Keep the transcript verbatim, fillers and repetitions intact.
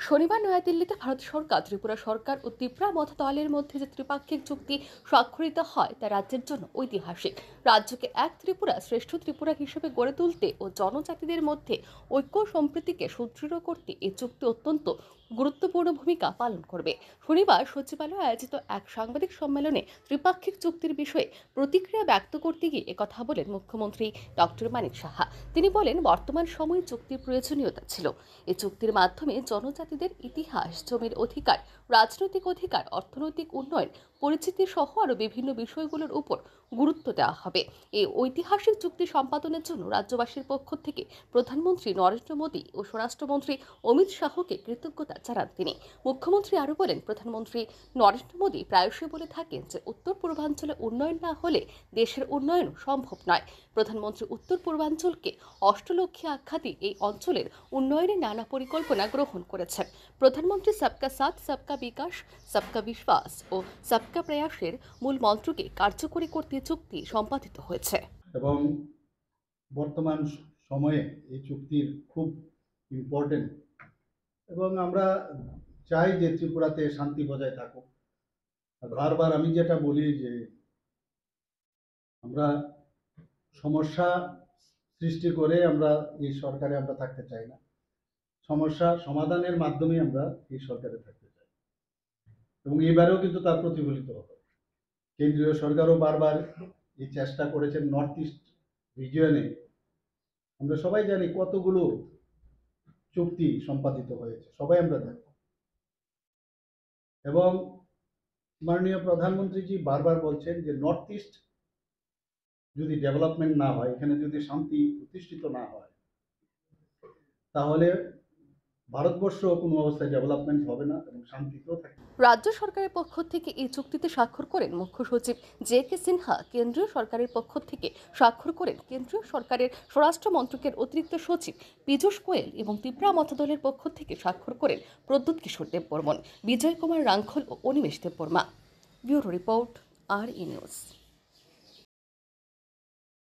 শনিবার নয়াদিল্লিতে ভারত সরকার, ত্রিপুরা সরকার ও ত্রিপুরা মথা দলের মধ্যে যে ত্রিপাক্ষিক চুক্তি স্বাক্ষরিত হয় তা রাজ্যের জন্য ঐতিহাসিক। রাজ্যকে এক ত্রিপুরা শ্রেষ্ঠ ত্রিপুরা হিসেবে গড়ে তুলতে ও জনজাতিদের মধ্যে ঐক্য সম্প্রীতিকে সুদৃঢ় করতে এই চুক্তি অত্যন্ত গুরুত্বপূর্ণ ভূমিকা পালন করবে। শনিবার সচিবালয়ে আয়োজিত এক সাংবাদিক সম্মেলনে ত্রিপাক্ষিক চুক্তির বিষয়ে প্রতিক্রিয়া ব্যক্ত করতে গিয়ে একথা বলেন মুখ্যমন্ত্রী ডক্টর মানিক সাহা। তিনি বলেন, বর্তমান সময়ে চুক্তির প্রয়োজনীয়তা ছিল। এই চুক্তির মাধ্যমে জনজাতিদের ইতিহাস, জমির অধিকার, রাজনৈতিক অধিকার, অর্থনৈতিক উন্নয়ন, পরিচিতি সহ আরও বিভিন্ন বিষয়গুলোর উপর গুরুত্ব দেওয়া হবে। এই ঐতিহাসিক চুক্তি সম্পাদনের জন্য রাজ্যবাসীর পক্ষ থেকে প্রধানমন্ত্রী নরেন্দ্র মোদী ও স্বরাষ্ট্রমন্ত্রী অমিত শাহকে কৃতজ্ঞতা জানান তিনি। মুখ্যমন্ত্রী আরও বলেন, প্রধানমন্ত্রী নরেন্দ্র মোদী প্রায়শই বলে থাকেন যে উত্তর পূর্বাঞ্চলে উন্নয়ন না হলে দেশের উন্নয়ন সম্ভব নয়। প্রধানমন্ত্রী উত্তর পূর্বাঞ্চলকে অষ্টলক্ষ্মী আখ্যা দিয়ে এই অঞ্চলের উন্নয়নের নানা পরিকল্পনা গ্রহণ করেছেন। প্রধানমন্ত্রী সবকা সাথ, সবকা বিকাশ, সবকা বিশ্বাস ও সবকা প্রয়াসের মূল মন্ত্রকে কার্যকরী করতে চুক্তি সম্পাদিত হয়েছে। এবং বর্তমান সময়ে এই চুক্তির খুব ইম্পর্টেন্ট এবং আমরা চাই যে ত্রিপুরাতে শান্তি বজায় থাকুক। বারবার আমি যেটা বলি যে আমরা সমস্যা সৃষ্টি করে আমরা এই সরকারে আমরা থাকতে চাই না। সমস্যা সমাধানের মাধ্যমে আমরা এই সরকারে থাকতে চাই এবং এবারেও কিন্তু তার প্রতিফলিত হবে। কেন্দ্রীয় সরকারও বারবার এই চেষ্টা করেছেন নর্থ ইস্ট রিজিয়নে। আমরা সবাই জানি কতগুলো চুক্তি সম্পাদিত হয়েছে, সবাই আমরা জানি। এবং মাননীয় প্রধানমন্ত্রীজি বারবার বলছেন যে নর্থ ইস্ট যদি ডেভেলপমেন্ট না হয়, এখানে যদি শান্তি প্রতিষ্ঠিত না হয়, তাহলে ভারতবর্ষ কোনো অবস্থায় ডেভেলপমেন্ট হবে না এবং শান্তিতেও থাকবে। রাজ্য সরকারের পক্ষ থেকে এই চুক্তিতে স্বাক্ষর করেন মুখ্য সচিব জে কে সিনহা। কেন্দ্রীয় সরকারের পক্ষ থেকে স্বাক্ষর করেন কেন্দ্রীয় সরকারের স্বরাষ্ট্র মন্ত্রকের অতিরিক্ত সচিব পীযূষ গোয়েল এবং ত্রিপুরা মথা দলের পক্ষ থেকে স্বাক্ষর করেন প্রদ্যুৎ কিশোর দেববর্মন, বিজয় কুমার রাঙ্খল ও অনিমেষ দেববর্মা। ব্যুরো রিপোর্ট, আর ই নিউজ।